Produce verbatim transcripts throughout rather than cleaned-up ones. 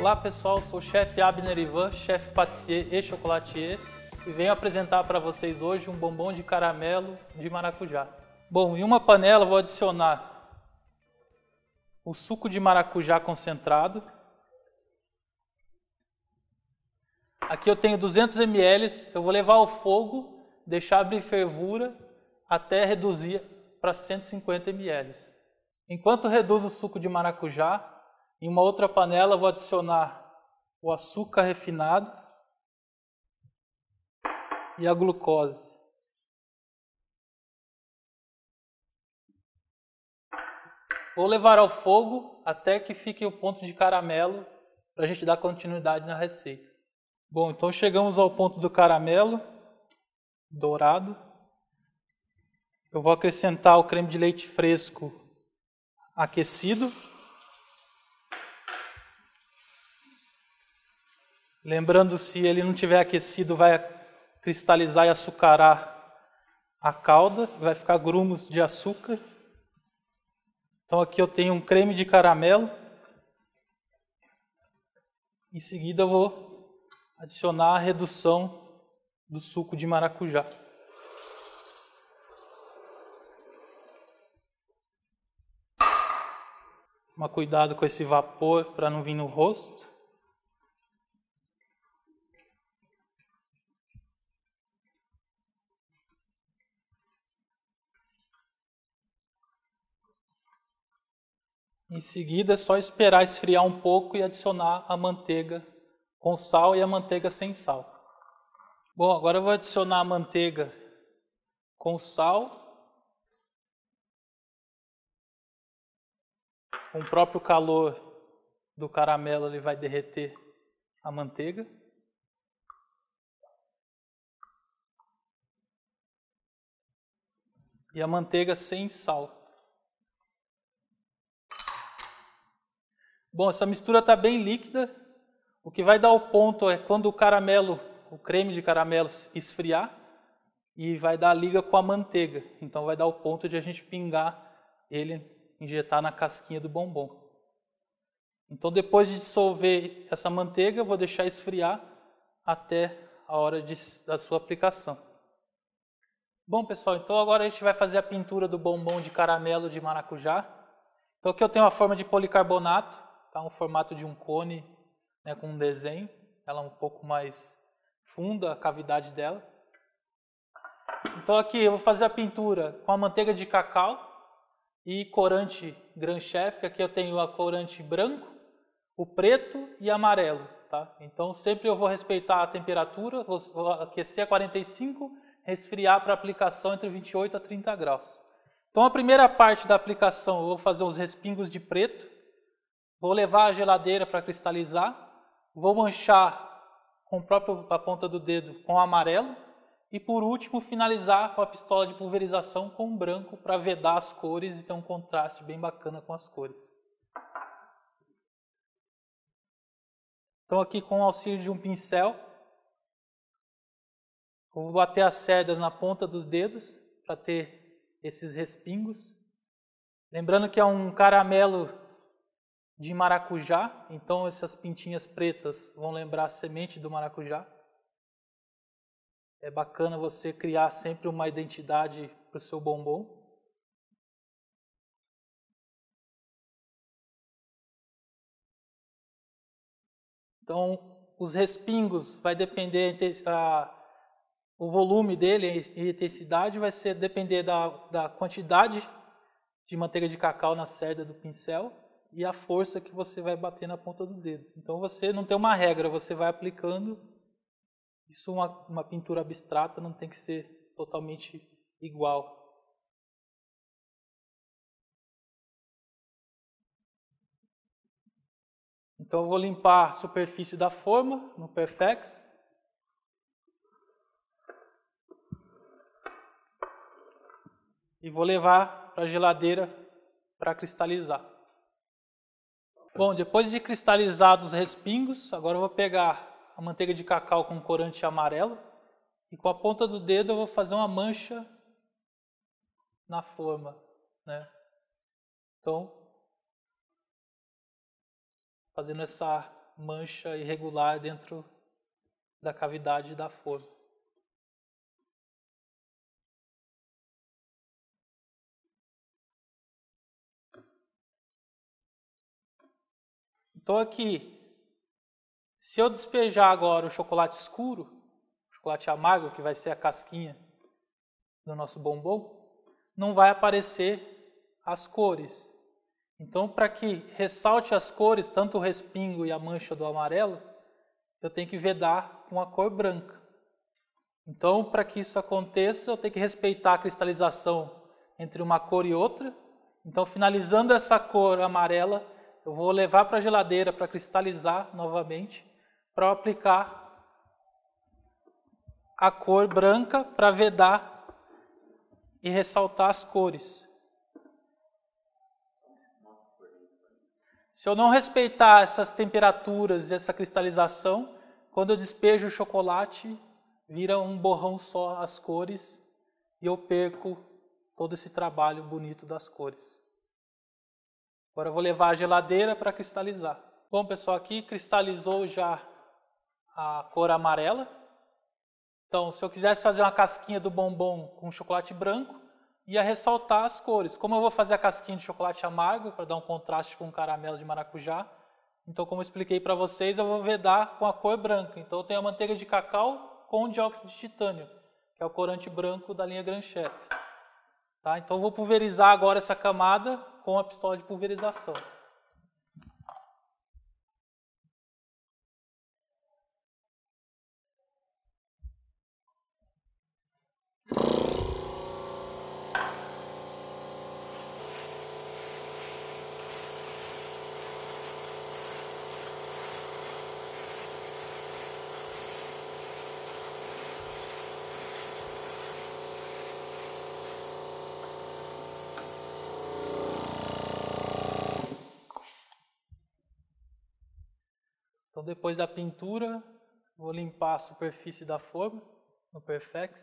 Olá pessoal, sou o chefe Abner Ivan, chefe patissier e chocolatier, e venho apresentar para vocês hoje um bombom de caramelo de maracujá. Bom, em uma panela vou adicionar o suco de maracujá concentrado. Aqui eu tenho duzentos mililitros, eu vou levar ao fogo, deixar abrir fervura até reduzir para cento e cinquenta mililitros. Enquanto reduzo o suco de maracujá, em uma outra panela vou adicionar o açúcar refinado e a glucose. Vou levar ao fogo até que fique o ponto de caramelo para a gente dar continuidade na receita. Bom, então chegamos ao ponto do caramelo dourado. Eu vou acrescentar o creme de leite fresco aquecido. Lembrando, se ele não tiver aquecido, vai cristalizar e açucarar a calda, vai ficar grumos de açúcar. Então aqui eu tenho um creme de caramelo. Em seguida eu vou adicionar a redução do suco de maracujá. Toma cuidado com esse vapor para não vir no rosto. Em seguida é só esperar esfriar um pouco e adicionar a manteiga com sal e a manteiga sem sal. Bom, agora eu vou adicionar a manteiga com sal. Com o próprio calor do caramelo ele vai derreter a manteiga. E a manteiga sem sal. Bom, essa mistura está bem líquida. O que vai dar o ponto é quando o caramelo, o creme de caramelo esfriar e vai dar a liga com a manteiga. Então vai dar o ponto de a gente pingar ele, injetar na casquinha do bombom. Então depois de dissolver essa manteiga, eu vou deixar esfriar até a hora de, da sua aplicação. Bom pessoal, então agora a gente vai fazer a pintura do bombom de caramelo de maracujá. Então aqui eu tenho uma forma de policarbonato. Tá, um formato de um cone, né, com um desenho. Ela é um pouco mais funda, a cavidade dela. Então aqui eu vou fazer a pintura com a manteiga de cacau e corante Gran Chef. Aqui eu tenho a corante branco, o preto e amarelo. Tá? Então sempre eu vou respeitar a temperatura, vou aquecer a quarenta e cinco, resfriar para aplicação entre vinte e oito a trinta graus. Então a primeira parte da aplicação eu vou fazer os respingos de preto. Vou levar à geladeira para cristalizar, vou manchar com próprio, a ponta do dedo com amarelo e por último finalizar com a pistola de pulverização com branco para vedar as cores e ter um contraste bem bacana com as cores. Então aqui com o auxílio de um pincel, vou bater as cerdas na ponta dos dedos para ter esses respingos. Lembrando que é um caramelo de maracujá, então essas pintinhas pretas vão lembrar a semente do maracujá. É bacana você criar sempre uma identidade para o seu bombom. Então, os respingos vai depender, a, o volume dele e a intensidade vai ser depender da, da quantidade de manteiga de cacau na cerda do pincel e a força que você vai bater na ponta do dedo. Então você não tem uma regra, você vai aplicando. Isso é uma, uma pintura abstrata, não tem que ser totalmente igual. Então eu vou limpar a superfície da forma no Perfex. E vou levar para a geladeira para cristalizar. Bom, depois de cristalizados os respingos, agora eu vou pegar a manteiga de cacau com corante amarelo e com a ponta do dedo eu vou fazer uma mancha na forma, né? Então, fazendo essa mancha irregular dentro da cavidade da forma. Então aqui, se eu despejar agora o chocolate escuro, o chocolate amargo, que vai ser a casquinha do nosso bombom, não vai aparecer as cores. Então, para que ressalte as cores, tanto o respingo e a mancha do amarelo, eu tenho que vedar com a cor branca. Então, para que isso aconteça, eu tenho que respeitar a cristalização entre uma cor e outra. Então, finalizando essa cor amarela, eu vou levar para a geladeira para cristalizar novamente, para aplicar a cor branca para vedar e ressaltar as cores. Se eu não respeitar essas temperaturas e essa cristalização, quando eu despejo o chocolate, vira um borrão só as cores e eu perco todo esse trabalho bonito das cores. Agora eu vou levar a geladeira para cristalizar. Bom, pessoal, aqui cristalizou já a cor amarela. Então, se eu quisesse fazer uma casquinha do bombom com chocolate branco, ia ressaltar as cores. Como eu vou fazer a casquinha de chocolate amargo, para dar um contraste com o caramelo de maracujá, então, como eu expliquei para vocês, eu vou vedar com a cor branca. Então, eu tenho a manteiga de cacau com dióxido de titânio, que é o corante branco da linha Grand Chef. Tá? Então, eu vou pulverizar agora essa camada com a pistola de pulverização. Então, depois da pintura, vou limpar a superfície da forma no Perfex.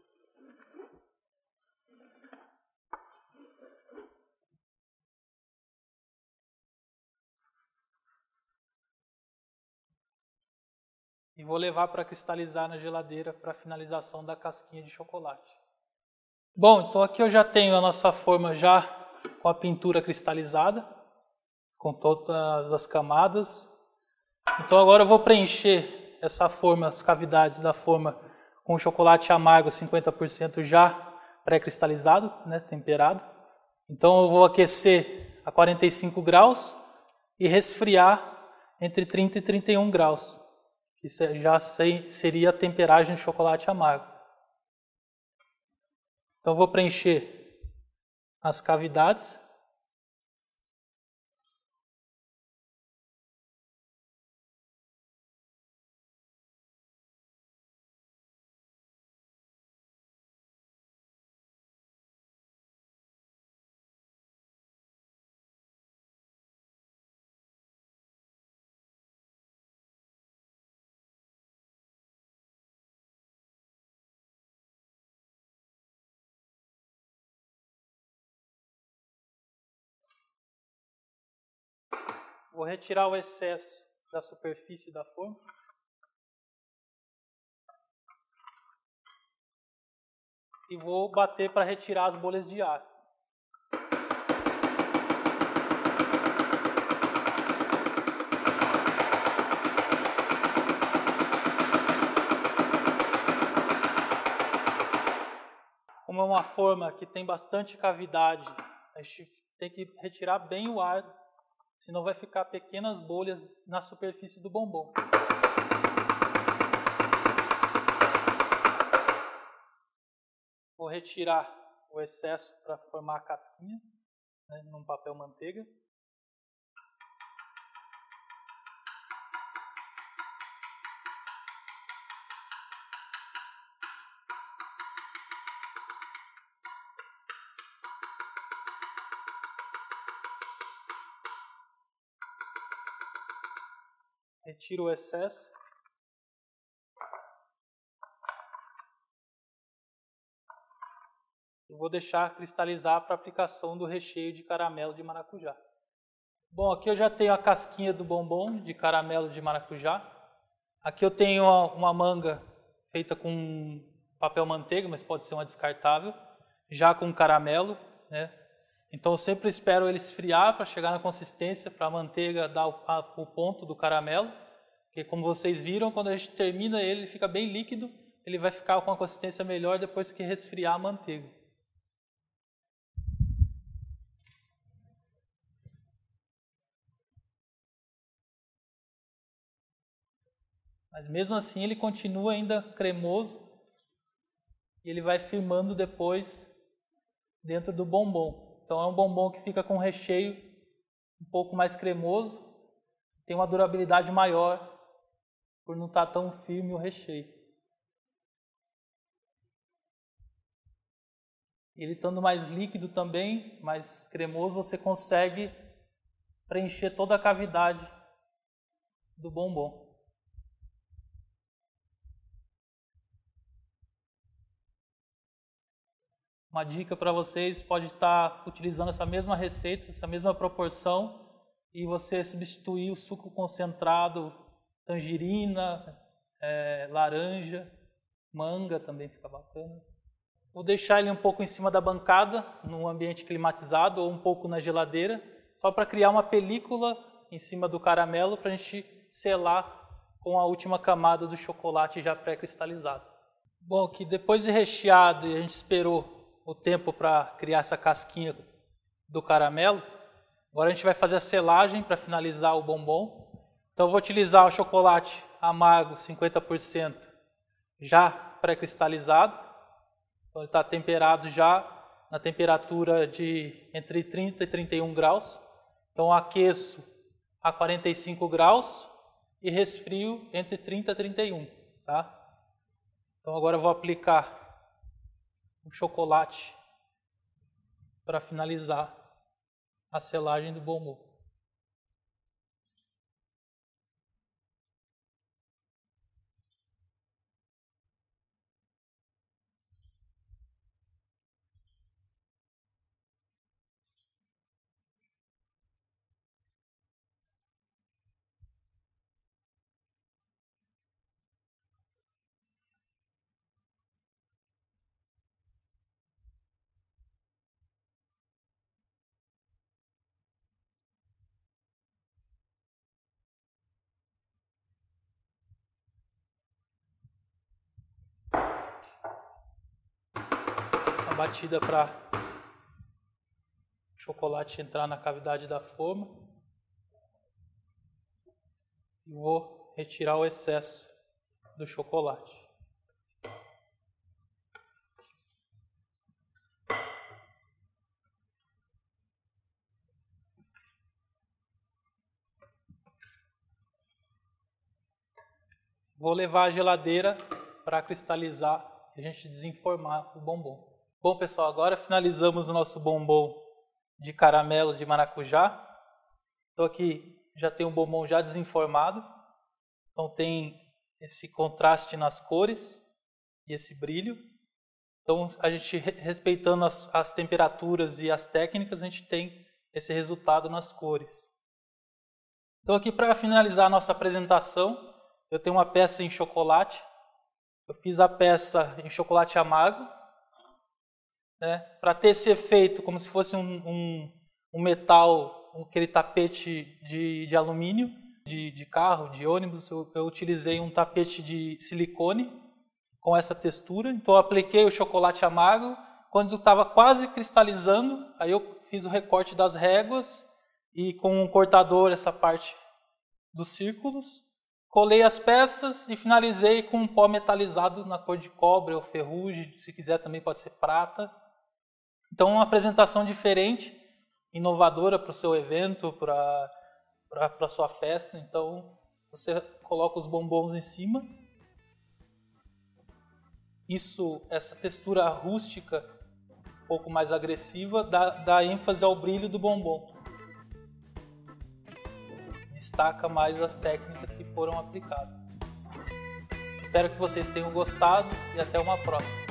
E vou levar para cristalizar na geladeira para finalização da casquinha de chocolate. Bom, então aqui eu já tenho a nossa forma já com a pintura cristalizada, com todas as camadas. Então agora eu vou preencher essa forma, as cavidades da forma com chocolate amargo cinquenta por cento já pré-cristalizado, né, temperado. Então eu vou aquecer a quarenta e cinco graus e resfriar entre trinta e trinta e um graus. Isso já seria a temperagem de chocolate amargo. Então eu vou preencher as cavidades. Vou retirar o excesso da superfície da forma. E vou bater para retirar as bolhas de ar. Como é uma forma que tem bastante cavidade, a gente tem que retirar bem o ar, senão vai ficar pequenas bolhas na superfície do bombom. Vou retirar o excesso para formar a casquinha, né, num papel manteiga. Retiro o excesso. E vou deixar cristalizar para aplicação do recheio de caramelo de maracujá. Bom, aqui eu já tenho a casquinha do bombom de caramelo de maracujá. Aqui eu tenho uma manga feita com papel manteiga, mas pode ser uma descartável, já com caramelo, né? Então eu sempre espero ele esfriar para chegar na consistência, para a manteiga dar o, a, o ponto do caramelo. Porque como vocês viram, quando a gente termina ele, ele fica bem líquido, ele vai ficar com uma consistência melhor depois que resfriar a manteiga. Mas mesmo assim ele continua ainda cremoso e ele vai firmando depois dentro do bombom. Então é um bombom que fica com recheio um pouco mais cremoso, tem uma durabilidade maior por não estar tão firme o recheio. Ele estando mais líquido também, mais cremoso, você consegue preencher toda a cavidade do bombom. Uma dica para vocês, pode estar utilizando essa mesma receita, essa mesma proporção, e você substituir o suco concentrado, tangerina, é, laranja, manga também fica bacana. Vou deixar ele um pouco em cima da bancada, num ambiente climatizado, ou um pouco na geladeira, só para criar uma película em cima do caramelo para a gente selar com a última camada do chocolate já pré-cristalizado. Bom, que depois de recheado e a gente esperou o tempo para criar essa casquinha do caramelo, agora a gente vai fazer a selagem para finalizar o bombom. Então eu vou utilizar o chocolate amargo cinquenta por cento já pré-cristalizado. Então ele está temperado já na temperatura de entre trinta e trinta e um graus. Então eu aqueço a quarenta e cinco graus e resfrio entre trinta e trinta e um. Tá? Então agora eu vou aplicar o chocolate para finalizar a selagem do bombom. Batida para o chocolate entrar na cavidade da forma. E vou retirar o excesso do chocolate. Vou levar à geladeira para cristalizar e a gente desenformar o bombom. Bom, pessoal, agora finalizamos o nosso bombom de caramelo de maracujá. Então aqui já tem um bombom já desenformado. Então tem esse contraste nas cores e esse brilho. Então a gente respeitando as, as temperaturas e as técnicas, a gente tem esse resultado nas cores. Então aqui para finalizar a nossa apresentação, eu tenho uma peça em chocolate. Eu fiz a peça em chocolate amargo. Né, para ter esse efeito como se fosse um, um, um metal, aquele tapete de, de alumínio, de, de carro, de ônibus, eu, eu utilizei um tapete de silicone com essa textura. Então eu apliquei o chocolate amargo, quando estava quase cristalizando, aí eu fiz o recorte das réguas e com um cortador essa parte dos círculos, colei as peças e finalizei com um pó metalizado na cor de cobre ou ferrugem, se quiser também pode ser prata. Então, uma apresentação diferente, inovadora para o seu evento, para a sua festa. Então, você coloca os bombons em cima. Isso, essa textura rústica, um pouco mais agressiva, dá, dá ênfase ao brilho do bombom. Destaca mais as técnicas que foram aplicadas. Espero que vocês tenham gostado e até uma próxima.